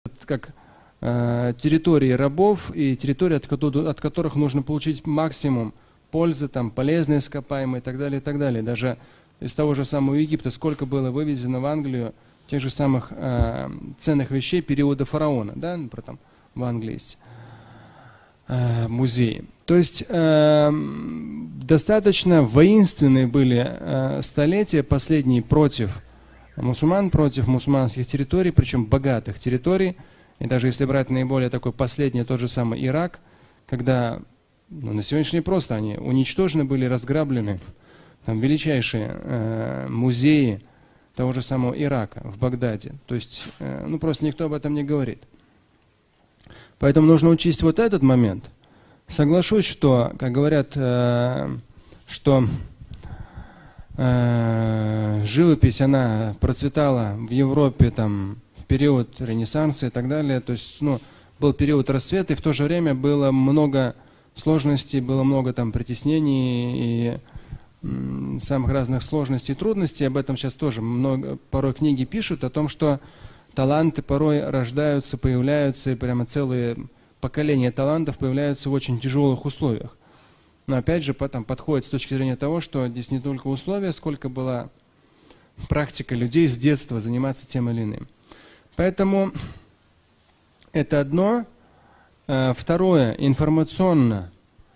как территории рабов и территории, от которых нужно получить максимум пользы, там, полезные ископаемые и так далее, и так далее. Даже из того же самого Египта сколько было вывезено в Англию тех же самых ценных вещей периода фараона, да, например, там в Англии есть музеи. То есть достаточно воинственные были столетия последние против мусульман, против мусульманских территорий, причем богатых территорий. И даже если брать наиболее такой последний, тот же самый Ирак, когда на сегодняшний день просто они уничтожены были, разграблены, там величайшие музеи того же самого Ирака в Багдаде. То есть, просто никто об этом не говорит. Поэтому нужно учесть вот этот момент. Соглашусь, что, как говорят, что живопись, она процветала в Европе там, в период Ренессанса и так далее. То есть, был период расцвета, и в то же время было много сложностей, было много там притеснений и самых разных сложностей и трудностей. Об этом сейчас тоже порой книги пишут, о том, что таланты порой рождаются, появляются, и прямо целые поколения талантов появляются в очень тяжелых условиях. Но опять же, потом подходит с точки зрения того, что здесь не только условия, сколько была практика людей с детства заниматься тем или иным. Поэтому это одно. Второе, информационно.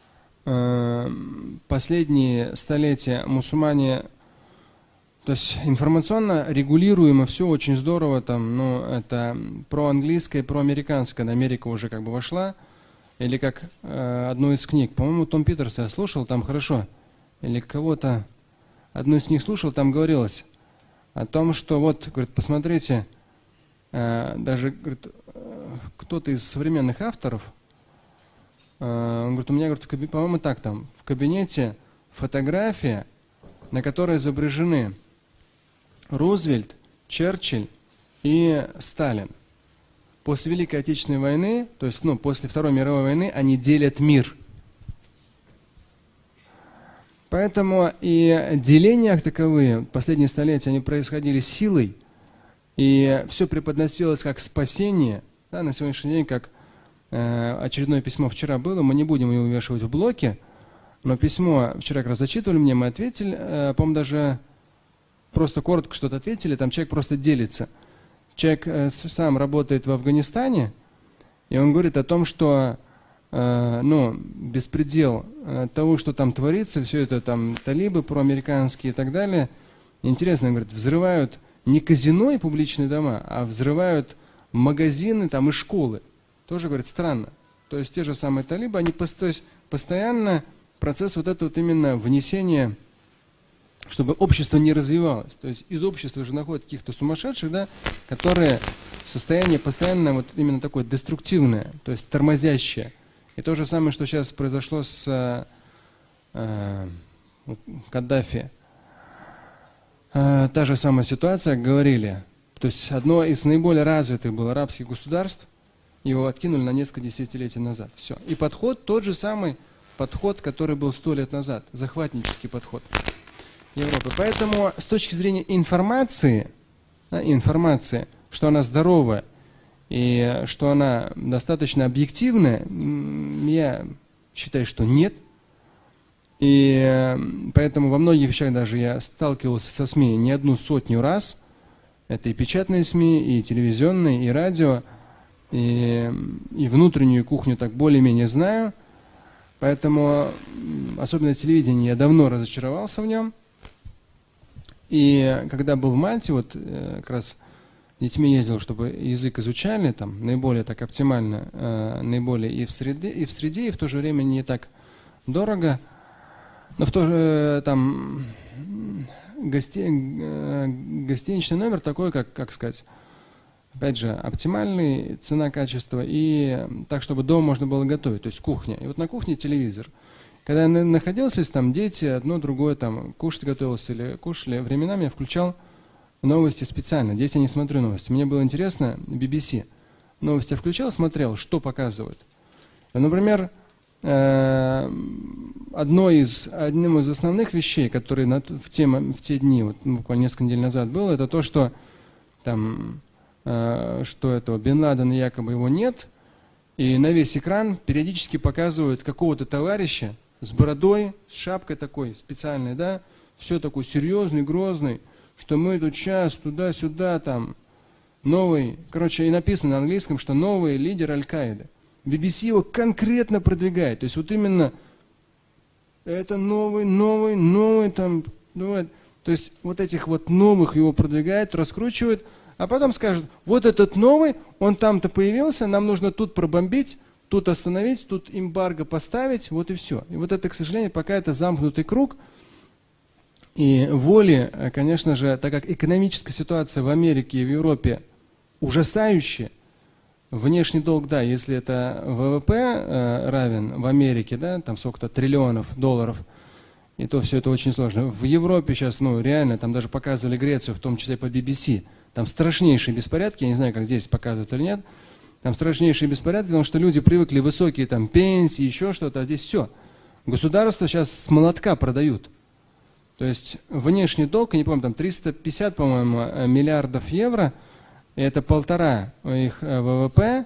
Последние столетия мусульмане, то есть информационно регулируемо все очень здорово, там, это проанглийское, проамериканское, когда Америка уже как бы вошла, или как одну из книг, по-моему, Том Питерса я слушал, там хорошо, или кого-то, одну из них слушал, там говорилось о том, что вот, говорит, посмотрите, даже, говорит, кто-то из современных авторов, он говорит, у меня, говорит, по-моему, так там, в кабинете фотография, на которой изображены Рузвельт, Черчилль и Сталин. После Великой Отечественной войны, то есть, после Второй мировой войны, они делят мир. Поэтому и деления таковые, последние столетия, они происходили силой, и все преподносилось как спасение. Да, на сегодняшний день, как очередное письмо вчера было, мы не будем его вывешивать в блоке, но письмо вчера как раз зачитывали мне, мы ответили, по-моему, даже просто коротко что-то ответили, там человек просто делится. Человек сам работает в Афганистане, и он говорит о том, что беспредел того, что там творится, все это там талибы проамериканские и так далее. Интересно, он говорит, взрывают не казино и публичные дома, а взрывают магазины там и школы. Тоже, говорит, странно. То есть те же самые талибы, они постоянно процесс вот этого вот именно внесения, чтобы общество не развивалось. То есть из общества же находят каких-то сумасшедших, да, которые в состоянии постоянно вот именно такое деструктивное, то есть тормозящее. И то же самое, что сейчас произошло с Каддафи. Та же самая ситуация, говорили. То есть одно из наиболее развитых было арабских государств, его откинули на несколько десятилетий назад. Все. И подход тот же самый подход, который был 100 лет назад, захватнический подход Европы. Поэтому с точки зрения информации, что она здоровая и что она достаточно объективная, я считаю, что нет. И поэтому во многих вещах даже я сталкивался со СМИ не одну сотню раз. Это и печатные СМИ, и телевизионные, и радио, и внутреннюю кухню так более-менее знаю. Поэтому, особенно телевидение, я давно разочаровался в нем. И когда был в Мальте, вот как раз с детьми ездил, чтобы язык изучали, там, наиболее так оптимально, наиболее и в среде, и в то же время не так дорого. Но в то же там гостиничный номер такой, как сказать, опять же, оптимальный, цена-качество, и так, чтобы дома можно было готовить, то есть кухня. И вот на кухне телевизор. Когда я находился, там дети, одно, другое, там, кушать готовился или кушали, временами я включал новости специально. Здесь я не смотрю новости. Мне было интересно, BBC. Новости я включал, смотрел, что показывают. Например, одним из основных вещей, которые в те дни, вот, буквально несколько недель назад было, это то, что там что этого Бен Ладена якобы его нет, и на весь экран периодически показывают какого-то товарища с бородой, с шапкой такой специальной, да, все такой серьезный, грозный, что мы тут сейчас туда-сюда там новый, короче, и написано на английском, что новый лидер Аль-Каиды. BBC его конкретно продвигает, то есть вот именно это новый там, ну, то есть вот этих вот новых его продвигает, раскручивает, а потом скажут, вот этот новый, он там-то появился, нам нужно тут пробомбить, тут остановить, тут эмбарго поставить, вот и все. И вот это, к сожалению, пока это замкнутый круг. И воли, конечно же, так как экономическая ситуация в Америке и в Европе ужасающая, внешний долг, да, если это ВВП равен в Америке, да, там сколько-то триллионов долларов, и то все это очень сложно. В Европе сейчас, ну, реально, там даже показывали Грецию, в том числе по BBC, там страшнейшие беспорядки, я не знаю, как здесь показывают или нет, там страшнейшие беспорядки, потому что люди привыкли высокие там пенсии, еще что-то, а здесь все. Государство сейчас с молотка продают. То есть внешний долг, я не помню, там 350, по-моему, миллиардов евро, это 1,5 их ВВП,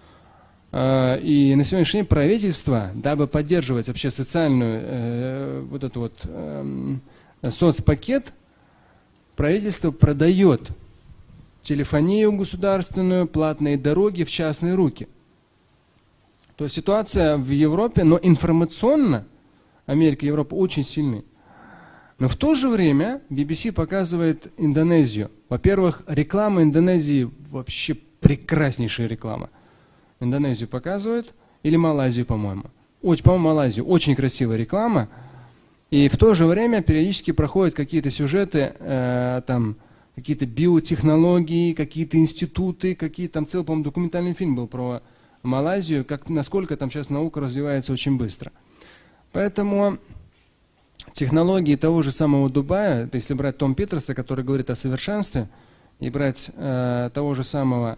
и на сегодняшний день правительство, дабы поддерживать вообще социальную, вот этот вот соцпакет, правительство продает телефонию государственную, платные дороги в частные руки. То есть ситуация в Европе, но информационно Америка и Европа очень сильны. Но в то же время BBC показывает Индонезию. Во-первых, реклама Индонезии вообще прекраснейшая реклама. Индонезию показывают, или Малайзию, по-моему. По-моему, Малайзию. Очень красивая реклама. И в то же время периодически проходят какие-то сюжеты, там, какие-то биотехнологии, какие-то институты, какие-то там целый, по-моему, документальный фильм был про Малайзию, насколько там сейчас наука развивается очень быстро. Поэтому технологии того же самого Дубая, если брать Том Питерса, который говорит о совершенстве, и брать того же самого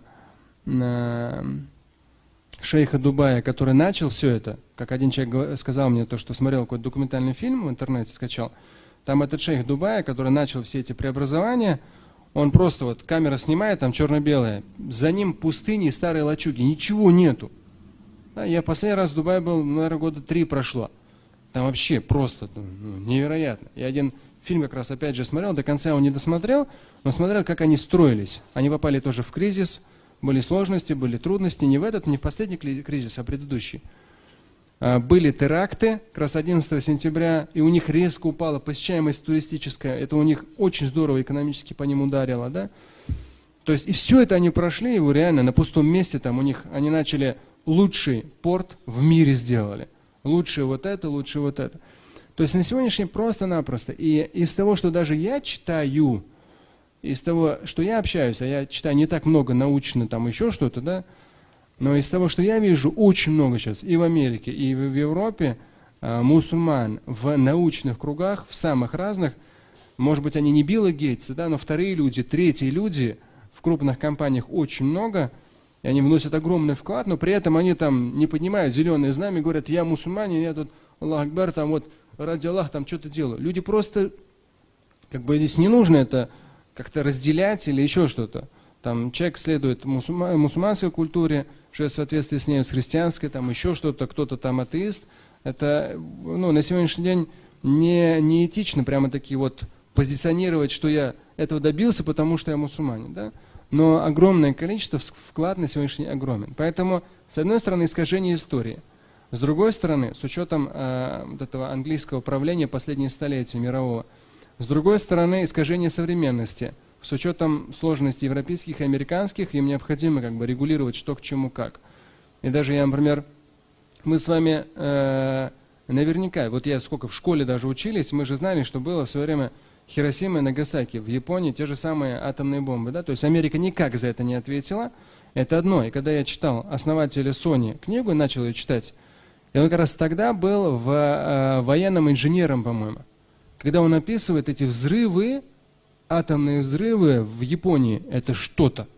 шейха Дубая, который начал все это, как один человек сказал мне, то, что смотрел какой-то документальный фильм в интернете, скачал, там этот шейх Дубая, который начал все эти преобразования, он просто вот, камера снимает, там черно-белое, за ним пустыни и старые лачуги, ничего нету. Да, я последний раз в Дубае был, наверное, года 3 прошло. Там вообще просто невероятно. Я один фильм как раз опять же смотрел, до конца его не досмотрел, но смотрел, как они строились. Они попали тоже в кризис, были сложности, были трудности, не в этот, не в последний кризис, а предыдущий. Были теракты, как раз 11 сентября, и у них резко упала посещаемость туристическая, это у них очень здорово экономически по ним ударило, да? То есть и все это они прошли, его реально на пустом месте, там у них, они начали лучший порт в мире сделали. Лучше вот это, лучше вот это. То есть на сегодняшний день просто-напросто. И из того, что даже я читаю, из того, что я общаюсь, а я читаю не так много научно, там еще что-то, да, но из того, что я вижу, очень много сейчас и в Америке, и в Европе мусульман в научных кругах, в самых разных, может быть, они не Билла Гейтса, да, но вторые люди, третьи люди в крупных компаниях очень много, и они вносят огромный вклад, но при этом они там не поднимают зеленые знамя и говорят, я мусульманин, я тут, Аллах Акбар, там вот, ради Аллаха, там что-то делаю. Люди просто, как бы здесь не нужно это как-то разделять или еще что-то. Там человек следует мусульманской культуре, живет в соответствии с ней, с христианской, там еще что-то, кто-то там атеист. Это, ну, на сегодняшний день не этично прямо такие вот позиционировать, что я этого добился, потому что я мусульманин, да? Но огромное количество, вклад на сегодняшний день огромен. Поэтому, с одной стороны, искажение истории. С другой стороны, с учетом вот этого английского правления последние столетия мирового, с другой стороны, искажение современности. С учетом сложностей европейских и американских, им необходимо как бы регулировать, что к чему как. И даже я, например, мы с вами наверняка, вот я сколько в школе даже учились, мы же знали, что было в свое время Хиросима и Нагасаки в Японии, те же самые атомные бомбы. Да? То есть Америка никак за это не ответила. Это одно. И когда я читал основателя Sony книгу, начал ее читать, и он как раз тогда был военным инженером, по-моему. Когда он описывает эти взрывы, атомные взрывы в Японии, это что-то.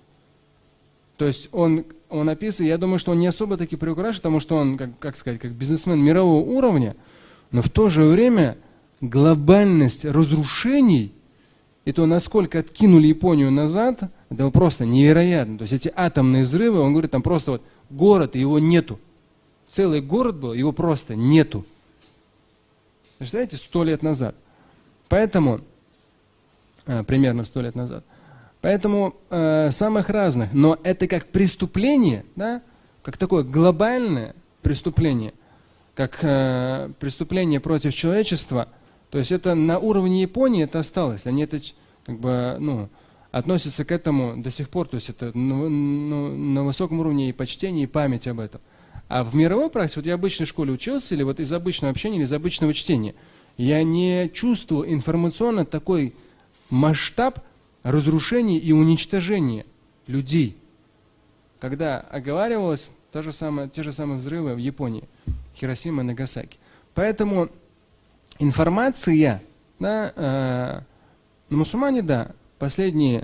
То есть он описывает, я думаю, что он не особо таки приукрашивает, потому что он, как сказать, как бизнесмен мирового уровня, но в то же время глобальность разрушений и то, насколько откинули Японию назад, это просто невероятно. То есть эти атомные взрывы, он говорит, там просто вот город, и его нету. Целый город был, его просто нету. Представляете, 100 лет назад. Поэтому, примерно 100 лет назад. Поэтому самых разных, но это как преступление, да, как такое глобальное преступление, как преступление против человечества. То есть это на уровне Японии это осталось. Они это как бы, относятся к этому до сих пор. То есть это на высоком уровне и почтение, и память об этом. А в мировой практике, вот я в обычной школе учился, или вот из обычного общения, или из обычного чтения, я не чувствовал информационно такой масштаб разрушения и уничтожения людей. Когда оговаривалось те же самые взрывы в Японии, Хиросима и Нагасаки. Поэтому информация, да, мусульмане, да, последние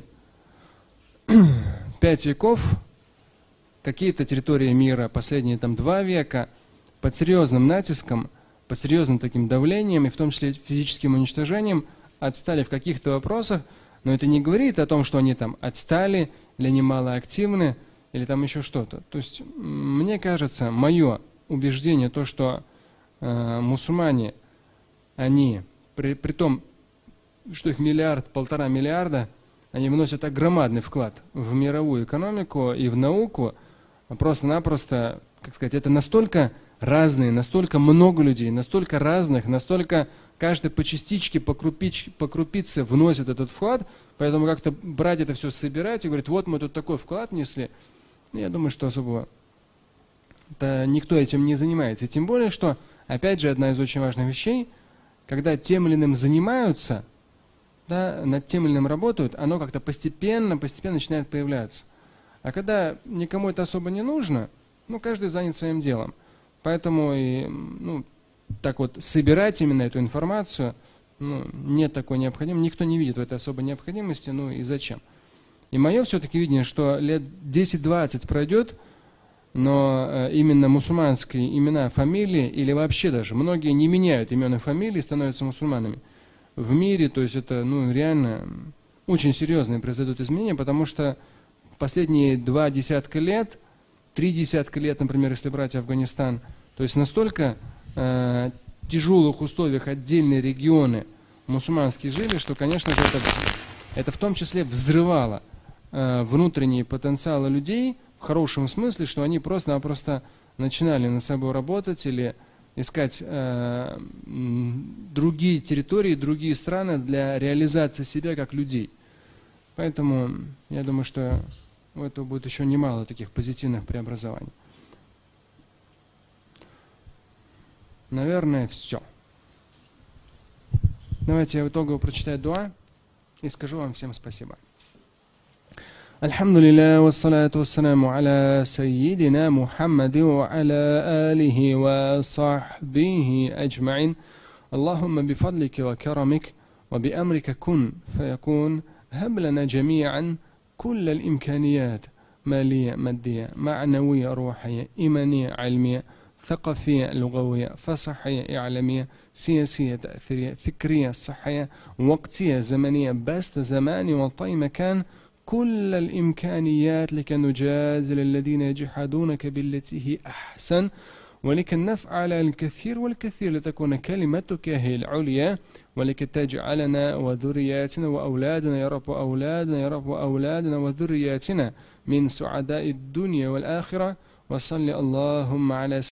5 веков, какие-то территории мира, последние 2 века, под серьезным натиском, под серьезным таким давлением, и в том числе физическим уничтожением, отстали в каких-то вопросах, но это не говорит о том, что они там отстали, или они малоактивны, или там еще что-то. То есть, мне кажется, мое убеждение, то, что мусульмане, они, при том, что их 1–1,5 миллиарда, они вносят огромный вклад в мировую экономику и в науку, просто-напросто, как сказать, это настолько разные, настолько много людей, настолько разных, настолько каждый по частичке, по крупице вносит этот вклад, поэтому как-то брать это все, собирать и говорить, вот мы тут такой вклад внесли, я думаю, что особо никто этим не занимается. И тем более, что, опять же, одна из очень важных вещей, когда тем или иным занимаются, да, над тем или иным работают, оно как-то постепенно начинает появляться. А когда никому это особо не нужно, каждый занят своим делом. Поэтому и, так вот собирать именно эту информацию, нет такой необходимости, никто не видит в этой особой необходимости, и зачем. И мое все-таки видение, что лет 10-20 пройдет, но именно мусульманские имена, фамилии, или вообще даже, многие не меняют имен и фамилии, становятся мусульманами в мире, то есть это реально очень серьезные произойдут изменения, потому что последние 2 десятка лет, 3 десятка лет, например, если брать Афганистан, то есть настолько тяжелых условиях отдельные регионы мусульманские жили, что, конечно же, это в том числе взрывало внутренние потенциалы людей в хорошем смысле, что они просто-напросто начинали над собой работать или искать другие территории, другие страны для реализации себя как людей. Поэтому я думаю, что у этого будет еще немало таких позитивных преобразований. Наверное, все. Давайте я в итоге прочитаю дуа и скажу вам всем спасибо. الحمد لله والصلاة والسلام على سيدنا محمد وعلى آله وصحبه أجمعين اللهم بفضلك وكرمك وبأمرك كن فيكون هب لنا جميعا كل الإمكانيات مالية مادية معنوية روحية إيمانية علمية ثقافية لغوية فصحية إعلامية سياسية تأثيرية فكرية صحية وقتية زمنية بسط زماني وطي مكان كل الإمكانيات لكي نجازل الذين يجحدونك بالتي هي أحسن ولكي نفعل الكثير والكثير لتكون كلمتك هي العليا ولكي تجعلنا وذرياتنا وأولادنا يا رب وأولادنا يا رب وأولادنا وذرياتنا من سعداء الدنيا والآخرة وصل اللهم على